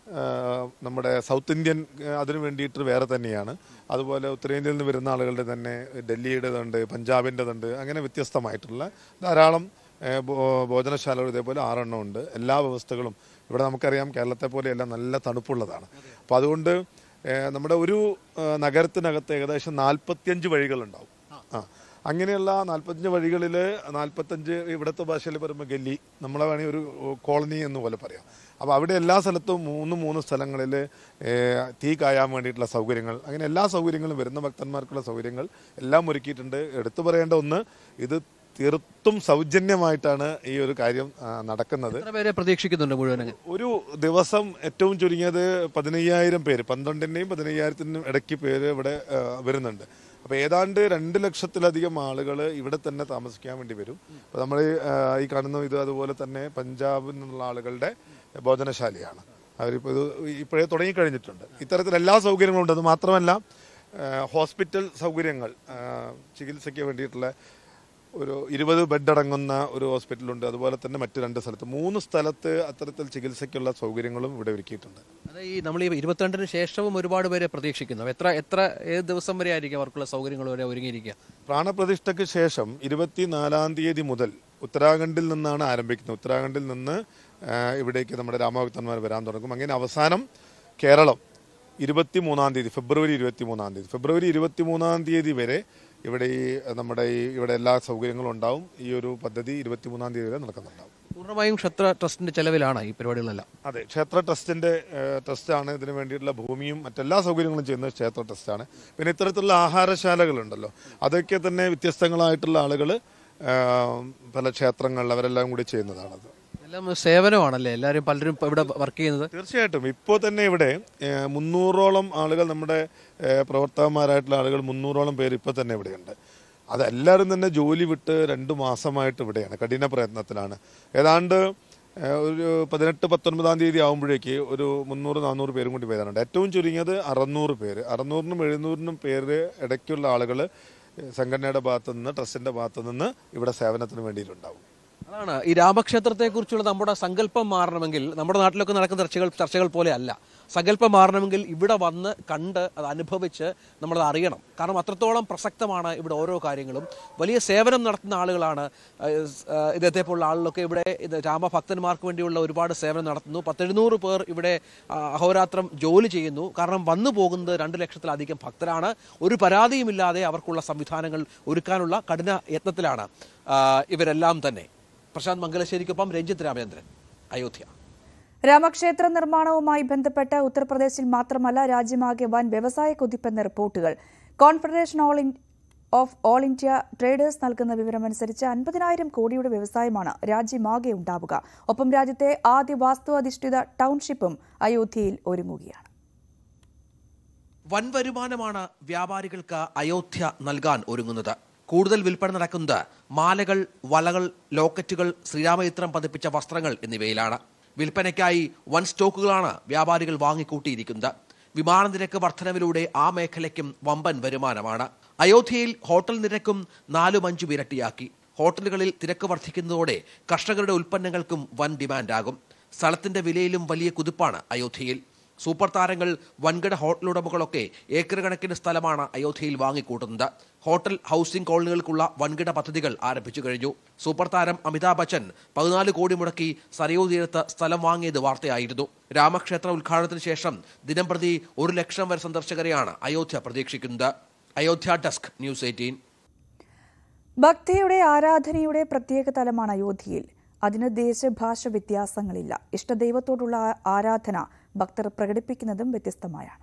നമ്മുടെ സൗത്ത് ഇന്ത്യൻ അതിനു വേണ്ടിയിട്ട് വേറെ തന്നെയാണ്. അതുപോലെ ഉത്തരേന്ത്യയിൽ നിന്ന് വരുന്ന ആളുകളുടെ തന്നെ ഡൽഹിയുടേതുണ്ട്, പഞ്ചാബിൻ്റെതുണ്ട്, അങ്ങനെ വ്യത്യസ്തമായിട്ടുള്ള ധാരാളം ഭോജനശാലകൾ ഇതേപോലെ 6 എണ്ണം ഉണ്ട്. എല്ലാ വ്യവസ്ഥകളും ഇവിടെ നമുക്കറിയാം കേരളത്തെ പോലെയല്ല, നല്ല തണുപ്പുള്ളതാണ്. അപ്പോൾ അതുകൊണ്ട് നമ്മുടെ ഒരു നഗരത്തിനകത്ത് ഏകദേശം 45 വഴികളുണ്ടാവും. അങ്ങനെയുള്ള 45 വഴികളിൽ 45 ഇവിടുത്തെ ഭാഷയിൽ പറയുമ്പോൾ ഗല്ലി, നമ്മളെ വേണമെങ്കിൽ ഒരു കോളനി എന്ന് പോലെ പറയാം. അപ്പോൾ അവിടെ എല്ലാ സ്ഥലത്തും 3 സ്ഥലങ്ങളിൽ തീ കായാൻ വേണ്ടിയിട്ടുള്ള സൗകര്യങ്ങൾ, അങ്ങനെ എല്ലാ സൗകര്യങ്ങളും വരുന്ന ഭക്തന്മാർക്കുള്ള സൗകര്യങ്ങൾ എല്ലാം ഒരുക്കിയിട്ടുണ്ട്. എടുത്തു പറയേണ്ട ഒന്ന്, ഇത് തീർത്തും സൗജന്യമായിട്ടാണ് ഈ ഒരു കാര്യം നടക്കുന്നത്. പ്രതീക്ഷിക്കുന്നുണ്ട് മുഴുവൻ ഒരു ദിവസം ഏറ്റവും ചുരുങ്ങിയത് 15,000 പേര്, 12,000-നും 15,000-നും ഇടയ്ക്ക് പേര് ഇവിടെ വരുന്നുണ്ട്. അപ്പോൾ ഏതാണ്ട് 2 ലക്ഷത്തിലധികം ആളുകൾ ഇവിടെ തന്നെ താമസിക്കാൻ വേണ്ടി വരും. അപ്പോൾ നമ്മൾ ഈ കാണുന്ന ഇത് അതുപോലെ തന്നെ പഞ്ചാബിൽ നിന്നുള്ള ആളുകളുടെ ഭോജനശാലയാണ്. അവരിപ്പോൾ ഇത് ഇപ്പോഴേ തുടങ്ങിക്കഴിഞ്ഞിട്ടുണ്ട്. ഇത്തരത്തിൽ എല്ലാ സൗകര്യങ്ങളും ഉണ്ട്. അത് മാത്രമല്ല ഹോസ്പിറ്റൽ സൗകര്യങ്ങൾ, ചികിത്സയ്ക്ക് വേണ്ടിയിട്ടുള്ള ഒരു 20 ബെഡ് അടങ്ങുന്ന ഒരു ഹോസ്പിറ്റലുണ്ട്. അതുപോലെ തന്നെ മറ്റ് 2 സ്ഥലത്ത് 3 സ്ഥലത്ത് അത്തരത്തിൽ ചികിത്സയ്ക്കുള്ള സൗകര്യങ്ങളും ഇവിടെ ഒരുക്കിയിട്ടുണ്ട്. നമ്മൾ ഈ 22-ന് ശേഷവും ഒരുപാട് പേരെ പ്രതീക്ഷിക്കുന്നു. ഏത് ദിവസം വരെ ആയിരിക്കും അവർക്കുള്ള സൗകര്യങ്ങൾ വരെ ഒരുങ്ങിയിരിക്കുക? പ്രാണപ്രതിഷ്ഠയ്ക്ക് ശേഷം 24-ാം തീയതി മുതൽ ഉത്തരാഖണ്ഡിൽ നിന്നാണ് ആരംഭിക്കുന്നത്. ഉത്തരാഖണ്ഡിൽ നിന്ന് ഇവിടേക്ക് നമ്മുടെ രാമഭക്തന്മാർ വരാൻ തുടങ്ങും. അങ്ങനെ അവസാനം കേരളം 23-ാം തീയതി, ഫെബ്രുവരി 23-ാം തീയതി വരെ ഇവിടെ ഇവിടെ എല്ലാ സൗകര്യങ്ങളും ഉണ്ടാവും. ഈ ഒരു പദ്ധതി 23-ാം തീയതി വരെ നടക്കുന്നുണ്ടാവും. പൂർണ്ണമായും ക്ഷേത്ര ട്രസ്റ്റിന്റെ ചെലവിലാണ് ഈ പരിപാടികളെല്ലാം? അതെ, ക്ഷേത്ര ട്രസ്റ്റാണ് ഇതിനു വേണ്ടിയിട്ടുള്ള ഭൂമിയും മറ്റെല്ലാ സൗകര്യങ്ങളും ചെയ്യുന്നത് ക്ഷേത്ര ട്രസ്റ്റാണ്. പിന്നെ ഇത്തരത്തിലുള്ള ആഹാരശാലകളുണ്ടല്ലോ, അതൊക്കെ തന്നെ വ്യത്യസ്തങ്ങളായിട്ടുള്ള ആളുകൾ പല ക്ഷേത്രങ്ങളിൽ അവരെല്ലാം കൂടി ചെയ്യുന്നതാണത്. എല്ലാം സേവനമാണല്ലേ, പലരും ഇവിടെ വർക്ക് ചെയ്യുന്നത്? തീർച്ചയായിട്ടും. ഇപ്പോൾ തന്നെ ഇവിടെ 300ഓളം ആളുകൾ, നമ്മുടെ പ്രവർത്തകന്മാരായിട്ടുള്ള ആളുകൾ 300ഓളം പേര് ഇപ്പോൾ തന്നെ ഇവിടെയുണ്ട്. അതെല്ലാവരും തന്നെ ജോലി വിട്ട് 2 മാസമായിട്ട് ഇവിടെയാണ്, കഠിന പ്രയത്നത്തിലാണ്. ഏതാണ്ട് ഒരു 18-19-ാം തീയതി ആകുമ്പോഴേക്ക് ഒരു 300-400 പേരും കൂടി വരാനുണ്ട്. ഏറ്റവും ചുരുങ്ങിയത് 600 പേര്, 600-നും 700-നും പേര് ഇടയ്ക്കുള്ള ആളുകൾ സംഘടനയുടെ ഭാഗത്തു നിന്ന്, ട്രസ്റ്റിന്റെ ഭാഗത്തു നിന്ന് ഇവിടെ സേവനത്തിന് വേണ്ടിയിട്ടുണ്ടാവും. അതാണ് ഈ രാമക്ഷേത്രത്തെക്കുറിച്ചുള്ള നമ്മുടെ സങ്കല്പം മാറണമെങ്കിൽ, നമ്മുടെ നാട്ടിലൊക്കെ നടക്കുന്ന ചർച്ചകൾ പോലെ അല്ല, സങ്കല്പം മാറണമെങ്കിൽ ഇവിടെ വന്ന് കണ്ട് അത് അനുഭവിച്ച് നമ്മളത് അറിയണം. കാരണം അത്രത്തോളം പ്രസക്തമാണ് ഇവിടെ ഓരോ കാര്യങ്ങളും. വലിയ സേവനം നടത്തുന്ന ആളുകളാണ് ഇതേ പോലുള്ള ആളുകളൊക്കെ. ഇവിടെ രാമഭക്തന്മാർക്ക് വേണ്ടിയുള്ള ഒരുപാട് സേവനം നടത്തുന്നു. 700 പേർ ഇവിടെ അഹോരാത്രം ജോലി ചെയ്യുന്നു. കാരണം വന്നു പോകുന്നത് 2 ലക്ഷത്തിലധികം ഭക്തരാണ്. ഒരു പരാതിയുമില്ലാതെ അവർക്കുള്ള സംവിധാനങ്ങൾ ഒരുക്കാനുള്ള കഠിന യത്നത്തിലാണ് ഇവരെല്ലാം തന്നെ. പ്രശാന്ത് മംഗലശ്ശേരിക്കൊപ്പം രഞ്ജിത്ത് രാമചന്ദ്രൻ, അയോധ്യ. രാമക്ഷേത്ര നിർമ്മാണവുമായി ബന്ധപ്പെട്ട് ഉത്തർപ്രദേശിൽ മാത്രമല്ല രാജ്യമാകെ വൻ വ്യവസായ കുതിപ്പെന്ന റിപ്പോർട്ടുകൾ. Confederation of all India traders നൽകുന്ന വിവരമനുസരിച്ച് 50,000 കോടിയുടെ വ്യവസായമാണ് രാജ്യമാകെ ഉണ്ടാവുക. ഒപ്പം രാജ്യത്തെ ആദ്യ വാസ്തു അധിഷ്ഠിത ടൗൺഷിപ്പും അയോധ്യയിൽ ഒരുങ്ങുകയാണ്. വൻ വരുമാനമാണ് വ്യാപാരികൾക്ക് അയോധ്യ നൽകാൻ ഒരുങ്ങുന്നത്. കൂടുതൽ വിൽപ്പന നടക്കുന്നത് മാലകൾ, വളകൾ, ലോക്കറ്റുകൾ, ശ്രീരാമചിത്രം പതിപ്പിച്ച വസ്ത്രങ്ങൾ എന്നിവയിലാണ്. വിൽപ്പനയ്ക്കായി വൻ സ്റ്റോക്കുകളാണ് വ്യാപാരികൾ വാങ്ങിക്കൂട്ടിയിരിക്കുന്നത്. വിമാന നിരക്ക് വർധനവിലൂടെ ആ മേഖലയ്ക്കും വമ്പൻ വരുമാനമാണ്. അയോധ്യയിൽ ഹോട്ടൽ നിരക്കും 4-5 ഇരട്ടിയാക്കി. ഹോട്ടലുകളിൽ തിരക്ക് വർദ്ധിക്കുന്നതോടെ കർഷകരുടെ ഉൽപ്പന്നങ്ങൾക്കും വൻ ഡിമാൻഡാകും. സ്ഥലത്തിന്റെ വിലയിലും വലിയ കുതിപ്പാണ് അയോധ്യയിൽ. സൂപ്പർ താരങ്ങൾ, വൻകിട ഹോട്ടൽ ഉടമകളൊക്കെ ഏക്കർ കണക്കിന് സ്ഥലമാണ് അയോധ്യയിൽ വാങ്ങിക്കൂട്ടുന്നത്. ഹോട്ടൽ, ഹൗസിംഗ് കോളനികൾക്കുള്ള വൻകിട പദ്ധതികൾ ആരംഭിച്ചു കഴിഞ്ഞു. സൂപ്പർ താരം അമിതാഭ് ബച്ചൻ 14 കോടി മുടക്കി സരയൂ തീരത്ത് സ്ഥലം വാങ്ങിയത് വാർത്തയായിരുന്നു. രാമക്ഷേത്ര ഉദ്ഘാടനത്തിന് ശേഷം ദിനംപ്രതി 1 ലക്ഷം വരെ സന്ദർശകരെയാണ് അയോധ്യ പ്രതീക്ഷിക്കുന്നത്. Ayodhya desk, news 18. ഭക്തിയുടെ, ആരാധനയുടെ പ്രത്യേക തലമാണ് അയോധ്യയിൽ. അതിന് ദേശഭാഷ വ്യത്യാസങ്ങളില്ല. ഇഷ്ടദൈവത്തോടുള്ള ആരാധന ഭക്തർ പ്രകടിപ്പിക്കുന്നതും വ്യത്യസ്തമായാണ്.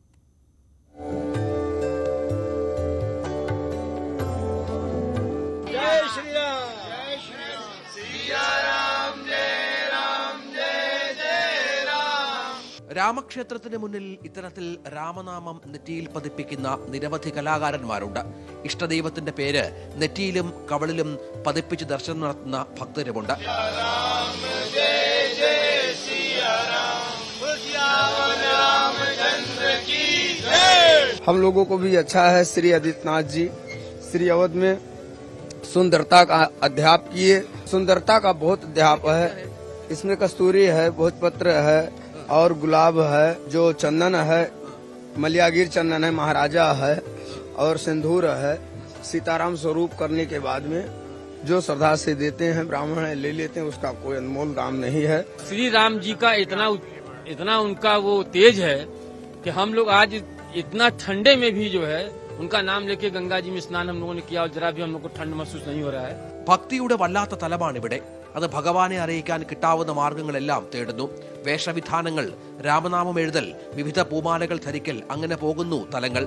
രാമക്ഷേത്രത്തിന് മുന്നിൽ ഇത്തരത്തിൽ രാമനാമം നെറ്റിയിൽ പതിപ്പിക്കുന്ന നിരവധി കലാകാരന്മാരുണ്ട്. ഇഷ്ടദൈവത്തിന്റെ പേര് നെറ്റിയിലും കവളിലും പതിപ്പിച്ച് ദർശനം നടത്തുന്ന ഭക്തരുമുണ്ട്. हम लोगों को भी अच्छा है। श्री आदित्यनाथ जी श्री अवध में सुंदरता का अध्याप किए। सुंदरता का बहुत अध्याप है। इसमें कस्तूरी है, भोजपत्र है और गुलाब है, जो चंदन है मलियागिर चंदन है, महाराजा है और सिंदूर है। सीताराम स्वरूप करने के बाद में जो श्रद्धा से देते हैं ब्राह्मण ले लेते हैं, उसका कोई अनमोल दाम नहीं है। श्री राम जी का इतना उनका वो तेज है कि हम लोग आज इतना ठंडे में भी जो है उनका नाम लेके गंगा जी में स्नान हम लोगों ने किया और जरा भी हम लोग को ठंड महसूस नहीं हो रहा है। ഭക്തിയുടെ വല്ലാത്ത തലമാണിവിടെ. അത് ഭഗവാനെ അറിയിക്കാൻ കിട്ടാവുന്ന മാർഗങ്ങളെല്ലാം തേടുന്നു. വേഷവിധാനങ്ങൾ, രാമനാമം എഴുതൽ, വിവിധ പൂമാലകൾ ധരിക്കൽ, അങ്ങനെ പോകുന്നു തലങ്ങൾ.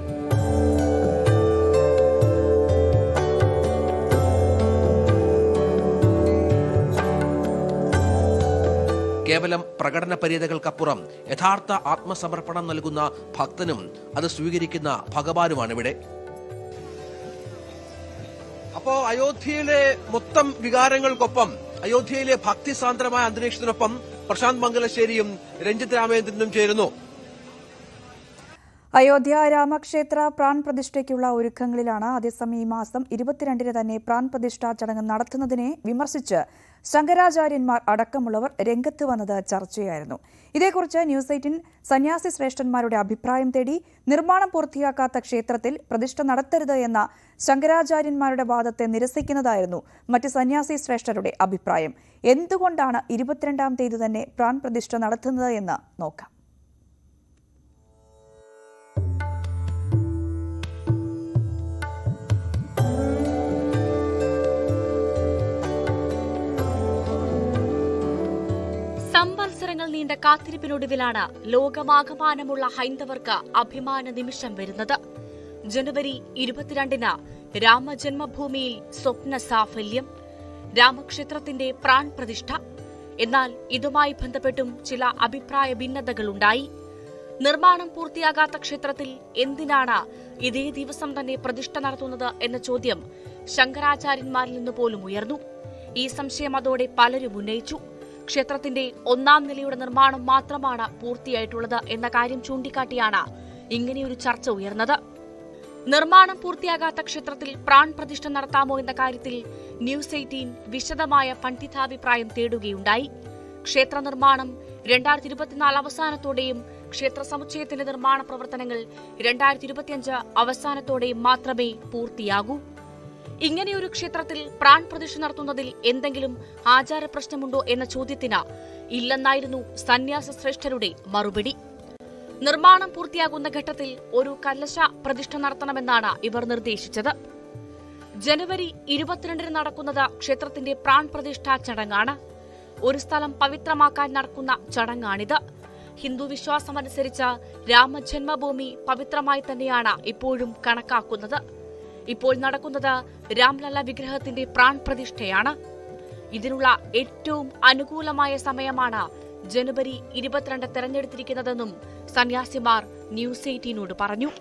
കേവലം പ്രകടന പര്യതകൾക്കപ്പുറം യഥാർത്ഥ ആത്മസമർപ്പണം നൽകുന്ന ഭക്തനും അത് സ്വീകരിക്കുന്ന ഭഗവാനുമാണിവിടെ. അപ്പോ അയോധ്യയിലെ മൊത്തം വികാരങ്ങൾക്കൊപ്പം, അയോധ്യയിലെ ഭക്തിസാന്ദ്രമായ അന്തരീക്ഷത്തിനൊപ്പം പ്രശാന്ത് മംഗലശ്ശേരിയും രഞ്ജിത് രാമേന്ദ്രനും ചേരുന്നു. അയോധ്യ രാമക്ഷേത്ര പ്രാൺ പ്രതിഷ്ഠയ്ക്കുള്ള ഒരുക്കങ്ങളിലാണ്. അതേസമയം ഈ മാസം 22-ന് തന്നെ പ്രാൺ പ്രതിഷ്ഠാ ചടങ്ങ് നടത്തുന്നതിനെ വിമർശിച്ച് ശങ്കരാചാര്യന്മാർ അടക്കമുള്ളവർ രംഗത്ത് വന്നത് ചർച്ചയായിരുന്നു. ഇതേക്കുറിച്ച് ന്യൂസ് 18 സന്യാസി ശ്രേഷ്ഠന്മാരുടെ അഭിപ്രായം തേടി. നിർമ്മാണം പൂർത്തിയാക്കാത്ത ക്ഷേത്രത്തിൽ പ്രതിഷ്ഠ നടത്തരുത് എന്ന ശങ്കരാചാര്യന്മാരുടെ വാദത്തെ നിരസിക്കുന്നതായിരുന്നു മറ്റ് സന്യാസി ശ്രേഷ്ഠരുടെ അഭിപ്രായം. എന്തുകൊണ്ടാണ് 22-ാം തീയതി തന്നെ പ്രാൺ പ്രതിഷ്ഠ നടത്തുന്നത് എന്ന് നോക്കാം. സംവത്സരങ്ങൾ നീണ്ട കാത്തിരിപ്പിനൊടുവിലാണ് ലോകമാകമാനമുള്ള ഹൈന്ദവർക്ക് അഭിമാന നിമിഷം വരുന്നത്. ജനുവരി 22-ന് രാമജന്മഭൂമിയിൽ സ്വപ്ന സാഫല്യം, രാമക്ഷേത്രത്തിന്റെ പ്രാൺ പ്രതിഷ്ഠ. എന്നാൽ ഇതുമായി ബന്ധപ്പെട്ടും ചില അഭിപ്രായ ഭിന്നതകളുണ്ടായി. നിർമ്മാണം പൂർത്തിയാകാത്ത ക്ഷേത്രത്തിൽ എന്തിനാണ് ഇതേ ദിവസം തന്നെ പ്രതിഷ്ഠ നടത്തുന്നത് എന്ന ചോദ്യം ശങ്കരാചാര്യന്മാരിൽ നിന്ന് പോലും ഉയർന്നു. ഈ സംശയം അതോടെ പലരും ഉന്നയിച്ചു. ക്ഷേത്രത്തിന്റെ 1-ാം നിലയുടെ നിർമ്മാണം മാത്രമാണ് പൂർത്തിയായിട്ടുള്ളത് എന്ന കാര്യം ചൂണ്ടിക്കാട്ടിയാണ് ഇങ്ങനെയൊരു ചർച്ച ഉയർന്നത്. നിർമ്മാണം പൂർത്തിയാകാത്ത ക്ഷേത്രത്തിൽ പ്രാൺ പ്രതിഷ്ഠ നടത്താമോ എന്ന കാര്യത്തിൽ ന്യൂസ് 18 വിശദമായ പണ്ഡിതാഭിപ്രായം തേടുകയുണ്ടായി. ക്ഷേത്ര നിർമ്മാണം 2024 അവസാനത്തോടെയും ക്ഷേത്ര സമുച്ചയത്തിന്റെ നിർമ്മാണ പ്രവർത്തനങ്ങൾ 2025 അവസാനത്തോടെയും മാത്രമേ പൂർത്തിയാകൂ. ഇങ്ങനെയൊരു ക്ഷേത്രത്തിൽ പ്രാൺ പ്രതിഷ്ഠ നടത്തുന്നതിൽ എന്തെങ്കിലും ആചാര പ്രശ്നമുണ്ടോ എന്ന ചോദ്യത്തിന് ഇല്ലെന്നായിരുന്നു സന്യാസ ശ്രേഷ്ഠരുടെ മറുപടി. നിർമ്മാണം പൂർത്തിയാകുന്ന ഘട്ടത്തിൽ ഒരു കലശ പ്രതിഷ്ഠ നടത്തണമെന്നാണ് ഇവർ നിർദ്ദേശിച്ചത്. ജനുവരി 22-ന് നടക്കുന്നത് ക്ഷേത്രത്തിന്റെ പ്രാൺ പ്രതിഷ്ഠാ ചടങ്ങാണ്. ഒരു സ്ഥലം പവിത്രമാക്കാൻ നടക്കുന്ന ചടങ്ങാണിത്. ഹിന്ദു വിശ്വാസമനുസരിച്ച് രാമജന്മഭൂമി പവിത്രമായി തന്നെയാണ് ഇപ്പോഴും കണക്കാക്കുന്നത്. ഇപ്പോൾ നടക്കുന്നത് രാംലല്ല വിഗ്രഹത്തിന്റെ പ്രാൺ പ്രതിഷ്ഠയാണ്. ഇതിനുള്ള ഏറ്റവും അനുകൂലമായ സമയമാണ് ജനുവരി 22 തെരഞ്ഞെടുത്തിരിക്കുന്നതെന്നും സന്യാസിമാർ ന്യൂസ് 18നോട് പറഞ്ഞു.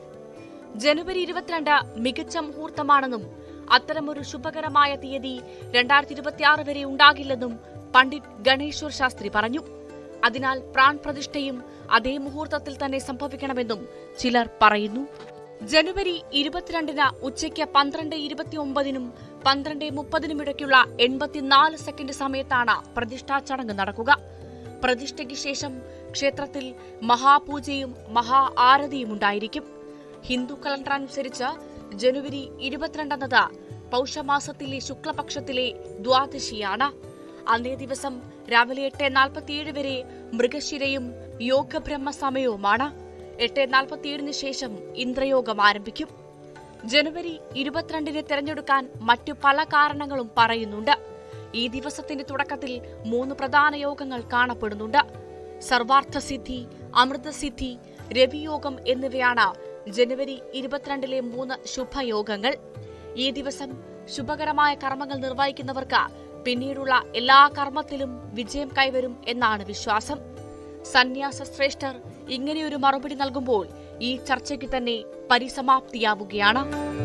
ജനുവരി 22 മികച്ച മുഹൂർത്തമാണെന്നും അത്തരമൊരു ശുഭകരമായ തീയതി 2026 വരെ ഉണ്ടാകില്ലെന്നും പണ്ഡിറ്റ് ഗണേശ്വർ ശാസ്ത്രി പറഞ്ഞു. അതിനാൽ പ്രാൺ പ്രതിഷ്ഠയും അതേ മുഹൂർത്തത്തിൽ തന്നെ സംഭവിക്കണമെന്നും ചിലർ പറയുന്നു. ജനുവരി 22-ന് ഉച്ചയ്ക്ക് 12:29-നും 12:30-നും ഇടയ്ക്കുള്ള 84 സെക്കൻഡ് സമയത്താണ് പ്രതിഷ്ഠാ ചടങ്ങ് നടക്കുക. പ്രതിഷ്ഠയ്ക്ക് ശേഷം ക്ഷേത്രത്തിൽ മഹാപൂജയും മഹാ ആരതിയും ഉണ്ടായിരിക്കും. ഹിന്ദു കലണ്ടർ അനുസരിച്ച് ജനുവരി 22 എന്നത് പൗഷമാസത്തിലെ ശുക്ലപക്ഷത്തിലെ ദ്വാദശിയാണ്. അന്നേ ദിവസം രാവിലെ 8:47 വരെ മൃഗശിരയും യോഗബ്രഹ്മ സമയവുമാണ്. 8:47-ന് ശേഷം ഇന്ദ്രയോഗം ആരംഭിക്കും. ജനുവരി 22-ന് തെരഞ്ഞെടുക്കാൻ മറ്റു പല കാരണങ്ങളും പറയുന്നുണ്ട്. ഈ ദിവസത്തിന്റെ തുടക്കത്തിൽ 3 പ്രധാന യോഗങ്ങൾ കാണപ്പെടുന്നുണ്ട്. സർവാർത്ഥസിദ്ധി, അമൃതസിദ്ധി, രവിയോഗം എന്നിവയാണ് ജനുവരി 22-ലെ 3 ശുഭയോഗങ്ങൾ. ഈ ദിവസം ശുഭകരമായ കർമ്മങ്ങൾ നിർവഹിക്കുന്നവർക്ക് പിന്നീടുള്ള എല്ലാ കർമ്മത്തിലും വിജയം കൈവരും എന്നാണ് വിശ്വാസം. സന്യാസ ശ്രേഷ്ഠർ ഇങ്ങനെയൊരു മറുപടി നൽകുമ്പോൾ ഈ ചർച്ചയ്ക്ക് തന്നെ പരിസമാപ്തിയാവുകയാണ്.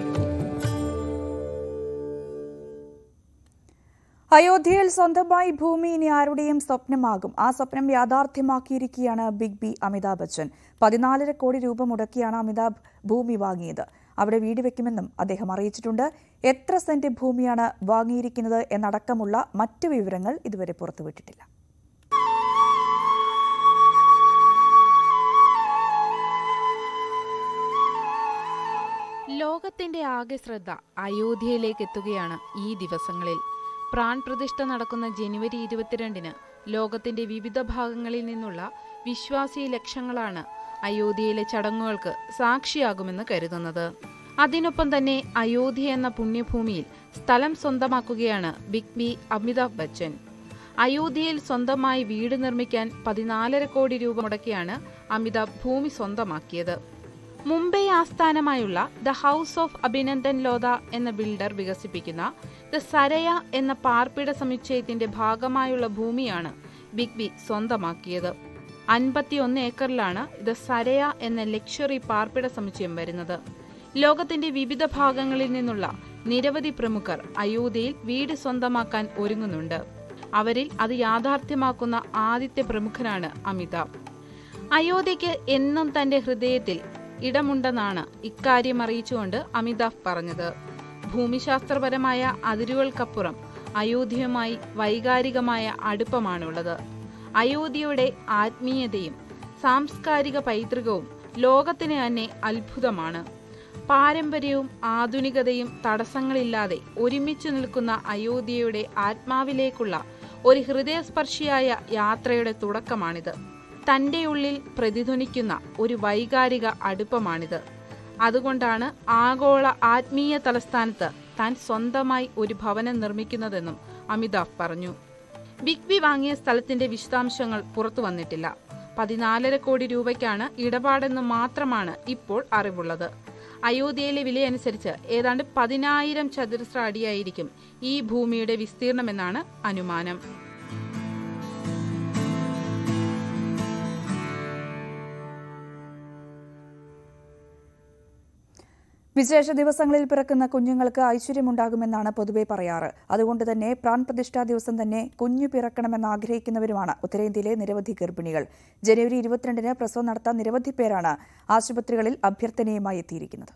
അയോധ്യയിൽ സ്വന്തമായി ഭൂമി ഇനി ആരുടെയും സ്വപ്നമാകും. ആ സ്വപ്നം യാഥാർത്ഥ്യമാക്കിയിരിക്കുകയാണ് ബിഗ് ബി അമിതാഭ് ബച്ചൻ. 14.5 കോടി രൂപ മുടക്കിയാണ് അമിതാഭ് ഭൂമി വാങ്ങിയത്. അവിടെ വീട് വെക്കുമെന്നും അദ്ദേഹം അറിയിച്ചിട്ടുണ്ട്. എത്ര സെന്റ് ഭൂമിയാണ് വാങ്ങിയിരിക്കുന്നത് എന്നടക്കമുള്ള മറ്റു വിവരങ്ങൾ ഇതുവരെ പുറത്തുവിട്ടിട്ടില്ല. ലോകത്തിന്റെ ആകെ ശ്രദ്ധ അയോധ്യയിലേക്ക് എത്തുകയാണ് ഈ ദിവസങ്ങളിൽ. പ്രാൺ പ്രതിഷ്ഠ നടക്കുന്ന ജനുവരി 22-ന് ലോകത്തിന്റെ വിവിധ ഭാഗങ്ങളിൽ നിന്നുള്ള വിശ്വാസി ലക്ഷങ്ങളാണ് അയോധ്യയിലെ ചടങ്ങുകൾക്ക് സാക്ഷിയാകുമെന്ന് കരുതുന്നത്. അതിനൊപ്പം തന്നെ അയോധ്യ എന്ന പുണ്യഭൂമിയിൽ സ്ഥലം സ്വന്തമാക്കുകയാണ് ബിഗ് ബി അമിതാഭ് ബച്ചൻ. അയോധ്യയിൽ സ്വന്തമായി വീട് നിർമ്മിക്കാൻ 14.5 കോടി രൂപ മുടക്കിയാണ് അമിതാഭ് ഭൂമി സ്വന്തമാക്കിയത്. മുംബൈ ആസ്ഥാനമായുള്ള the house of Abhinandan Lodha എന്ന ബിൽഡർ വികസിപ്പിക്കുന്ന ദ സരയ എന്ന പാർപ്പിട സമുച്ചയത്തിന്റെ ഭാഗമായുള്ള ഭൂമിയാണ് ബിഗ് ബി സ്വന്തമാക്കിയത്. 51 ഏക്കറിലാണ് ദ സരയ എന്ന ലക്ഷറി പാർപ്പിട സമുച്ചയം വരുന്നത്. ലോകത്തിന്റെ വിവിധ ഭാഗങ്ങളിൽ നിന്നുള്ള നിരവധി പ്രമുഖർ അയോധ്യയിൽ വീട് സ്വന്തമാക്കാൻ ഒരുങ്ങുന്നുണ്ട്. അവരിൽ അത് യാഥാർത്ഥ്യമാക്കുന്ന ആദ്യത്തെ പ്രമുഖനാണ് അമിതാഭ്. അയോധ്യയ്ക്ക് എന്നും തന്റെ ഹൃദയത്തിൽ ഇടമുണ്ടെന്നാണ് ഇക്കാര്യം അറിയിച്ചുകൊണ്ട് അമിതാഭ് പറഞ്ഞത്. ഭൂമിശാസ്ത്രപരമായ അതിരുകൾക്കപ്പുറം അയോധ്യയുമായി വൈകാരികമായ അടുപ്പമാണുള്ളത്. അയോധ്യയുടെ ആത്മീയതയും സാംസ്കാരിക പൈതൃകവും ലോകത്തിന് തന്നെ അത്ഭുതമാണ്. പാരമ്പര്യവും ആധുനികതയും തടസ്സങ്ങളില്ലാതെ ഒരുമിച്ച് നിൽക്കുന്ന അയോധ്യയുടെ ആത്മാവിലേക്കുള്ള ഒരു ഹൃദയസ്പർശിയായ യാത്രയുടെ തുടക്കമാണിത്. തന്റെ ഉള്ളിൽ പ്രതിധ്വനിക്കുന്ന ഒരു വൈകാരിക അടുപ്പമാണിത്. അതുകൊണ്ടാണ് ആഗോള ആത്മീയ തലസ്ഥാനത്ത് താൻ സ്വന്തമായി ഒരു ഭവനം നിർമ്മിക്കുന്നതെന്നും അമിതാഭ് പറഞ്ഞു. ബിഗ് ബി വാങ്ങിയ സ്ഥലത്തിന്റെ വിശദാംശങ്ങൾ പുറത്തു വന്നിട്ടില്ല. 14.5 കോടി രൂപയ്ക്കാണ് ഇടപാടെന്ന് മാത്രമാണ് ഇപ്പോൾ അറിവുള്ളത്. അയോധ്യയിലെ വിലയനുസരിച്ച് ഏതാണ്ട് 10,000 ചതുരശ്ര അടിയായിരിക്കും ഈ ഭൂമിയുടെ വിസ്തീർണമെന്നാണ് അനുമാനം. വിശേഷ ദിവസങ്ങളിൽ പിറക്കുന്ന കുഞ്ഞുങ്ങൾക്ക് ഐശ്വര്യമുണ്ടാകുമെന്നാണ് പൊതുവെ പറയാറ്. അതുകൊണ്ട് തന്നെ പ്രാൺ പ്രതിഷ്ഠാ ദിവസം തന്നെ കുഞ്ഞു പിറക്കണമെന്ന് ആഗ്രഹിക്കുന്നവരുമാണ് ഉത്തരേന്ത്യയിലെ നിരവധി ഗർഭിണികൾ. ജനുവരി 22-ന് പ്രസവം നടത്താൻ നിരവധി പേരാണ് ആശുപത്രികളിൽ അഭ്യർത്ഥനയുമായി എത്തിയിരിക്കുന്നത്.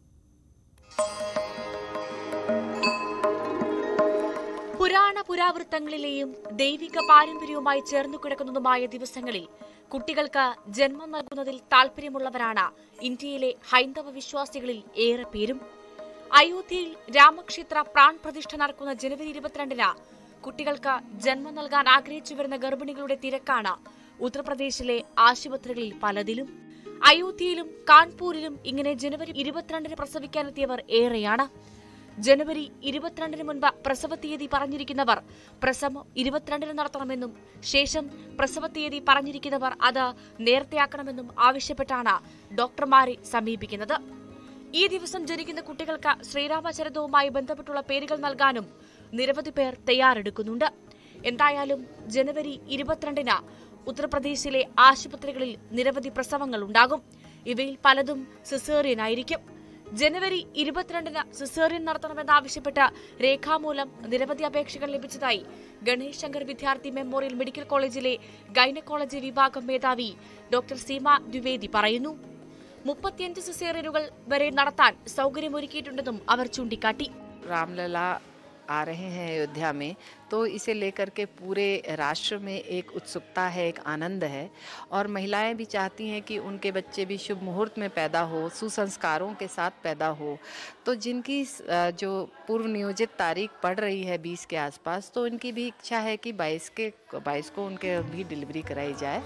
പുരാവൃത്തങ്ങളിലെയും ദൈവിക പാരമ്പര്യവുമായി ചേർന്നു കിടക്കുന്നതുമായ ദിവസങ്ങളിൽ കുട്ടികൾക്ക് ജന്മം നൽകുന്നതിൽ താൽപര്യമുള്ളവരാണ് ഇന്ത്യയിലെ ഹൈന്ദവ വിശ്വാസികളിൽ ഏറെ പേരും. അയോധ്യയിൽ രാമക്ഷേത്ര പ്രാൺ പ്രതിഷ്ഠ നടക്കുന്ന ജനുവരി 22-ന് കുട്ടികൾക്ക് ജന്മം നൽകാൻ ആഗ്രഹിച്ചു വരുന്ന ഗർഭിണികളുടെ തിരക്കാണ് ഉത്തർപ്രദേശിലെ ആശുപത്രികളിൽ പലതിലും. അയോധ്യയിലും കാൺപൂരിലും ഇങ്ങനെ ജനുവരി 22-ന് പ്രസവിക്കാനെത്തിയവർ ഏറെയാണ്. ജനുവരി 22-ന് മുൻപ് പ്രസവ തീയതി പറഞ്ഞിരിക്കുന്നവർ പ്രസവം 22-ന് നടത്തണമെന്നും ശേഷം പ്രസവ തീയതി പറഞ്ഞിരിക്കുന്നവർ അത് നേരത്തെയാക്കണമെന്നും ആവശ്യപ്പെട്ടാണ് ഡോക്ടർമാരെ സമീപിക്കുന്നത്. ഈ ദിവസം ജനിക്കുന്ന കുട്ടികൾക്ക് ശ്രീരാമചരിതവുമായി ബന്ധപ്പെട്ടുള്ള പേരുകൾ നൽകാനും നിരവധി പേർ തയ്യാറെടുക്കുന്നുണ്ട്. എന്തായാലും ജനുവരി 22-ന് ഉത്തർപ്രദേശിലെ ആശുപത്രികളിൽ നിരവധി പ്രസവങ്ങൾ ഉണ്ടാകും. ഇവയിൽ പലതും സിസേറിയനായിരിക്കും. ജനുവരി 22-ന് സിസേറിയൻ നടത്തണമെന്നാവശ്യപ്പെട്ട് രേഖാമൂലം നിരവധി അപേക്ഷകൾ ലഭിച്ചതായി ഗണേഷ് ശങ്കർ വിദ്യാർത്ഥി മെമ്മോറിയൽ മെഡിക്കൽ കോളേജിലെ ഗൈനക്കോളജി വിഭാഗം മേധാവി ഡോക്ടർ സീമ ദ്വിവേദി പറയുന്നു. 35 സിസേറിയനുകൾ വരെ നടത്താൻ സൗകര്യമൊരുക്കിയിട്ടുണ്ടെന്നും അവർ ചൂണ്ടിക്കാട്ടി. रामलला आ रहे हैं अयोध्या में, तो इसे लेकर के पूरे राष्ट्र में एक उत्सुकता है, एक आनंद है और महिलाएं भी चाहती हैं कि उनके बच्चे भी शुभ मुहूर्त में पैदा हो, सुसंस्कारों के साथ पैदा हो। तो जिनकी जो पूर्व नियोजित तारीख पड़ रही है 20 के आसपास, तो उनकी भी इच्छा है कि 22 को उनके भी डिलीवरी कराई जाए।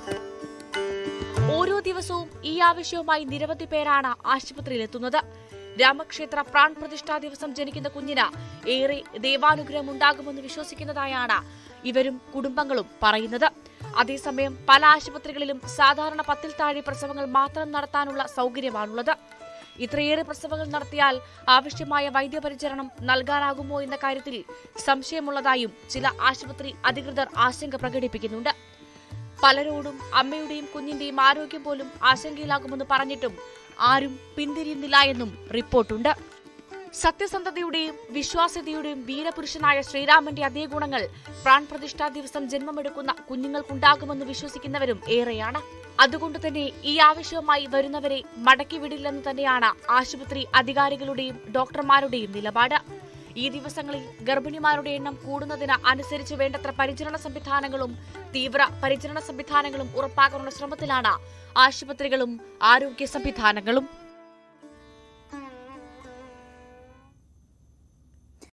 ഓരോ ദിവസവും ഈ ആവശ്യവുമായി നിരവധി പേരാണ് ആശുപത്രിയിലെത്തുന്നത്. രാമക്ഷേത്ര പ്രാൺ പ്രതിഷ്ഠാ ദിവസം ജനിക്കുന്ന കുഞ്ഞിന് ഏറെ ദൈവാനുഗ്രഹം ഉണ്ടാകുമെന്ന് വിശ്വസിക്കുന്നതായാണ് ഇവരും കുടുംബങ്ങളും പറയുന്നത്. അതേസമയം പല ആശുപത്രികളിലും സാധാരണ 10-ൽ താഴെ പ്രസവങ്ങൾ മാത്രം നടത്താനുള്ള സൗകര്യമാണുള്ളത്. ഇത്രയേറെ പ്രസവങ്ങൾ നടത്തിയാൽ ആവശ്യമായ വൈദ്യപരിചരണം നൽകാനാകുമോ എന്ന കാര്യത്തിൽ സംശയമുള്ളതായും ചില ആശുപത്രി അധികൃതർ ആശങ്ക പ്രകടിപ്പിക്കുന്നുണ്ട്. പലരോടും അമ്മയുടെയും കുഞ്ഞിന്റെയും ആരോഗ്യം പോലും ആശങ്കയിലാകുമെന്ന് പറഞ്ഞിട്ടും ആരും പിന്തിരിയുന്നില്ല എന്നും റിപ്പോർട്ടുണ്ട്. സത്യസന്ധതയുടെയും വിശ്വാസ്യതയുടെയും വീരപുരുഷനായ ശ്രീരാമന്റെ അതേ ഗുണങ്ങൾ പ്രാൺ പ്രതിഷ്ഠാ ദിവസം ജന്മമെടുക്കുന്ന കുഞ്ഞുങ്ങൾക്കുണ്ടാകുമെന്ന് വിശ്വസിക്കുന്നവരും ഏറെയാണ്. അതുകൊണ്ടുതന്നെ ഈ ആവശ്യവുമായി വരുന്നവരെ മടക്കിവിടില്ലെന്ന് തന്നെയാണ് ആശുപത്രി അധികാരികളുടെയും ഡോക്ടർമാരുടെയും നിലപാട്. ഈ ദിവസങ്ങളിൽ ഗർഭിണിമാരുടെ എണ്ണം കൂടുന്നതിന് അനുസരിച്ച് വേണ്ടത്ര പരിചരണ സംവിധാനങ്ങളും തീവ്ര പരിചരണ സംവിധാനങ്ങളും ഉറപ്പാക്കാനുള്ള ശ്രമത്തിലാണ് ആശുപത്രികളും ആരോഗ്യ സംവിധാനങ്ങളും.